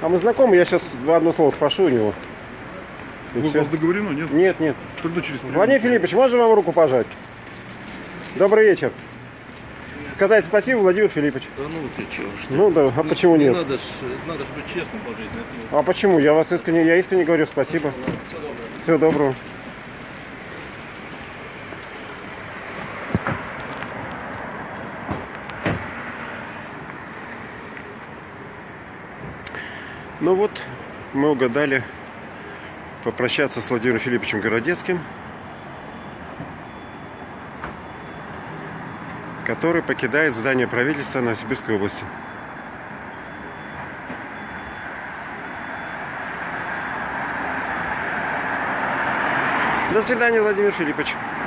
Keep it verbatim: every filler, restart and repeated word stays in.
А мы знакомы, я сейчас одно слово спрошу у него. И У все. вас договорено, нет? Нет, нет. Тогда через Владимир Филиппович, можно вам руку пожать? Добрый вечер. Сказать спасибо, Владимир Филиппович. Да ну ты чего? Что? Ну да, а Не- почему не нет? Надо ж, надо ж быть честным по жизни. Это не- А почему? Я вас искренне, я искренне говорю спасибо. Всё доброе. Всего доброго. Ну вот, мы угадали попрощаться с Владимиром Филипповичем Городецким, который покидает здание правительства Новосибирской области. До свидания, Владимир Филиппович.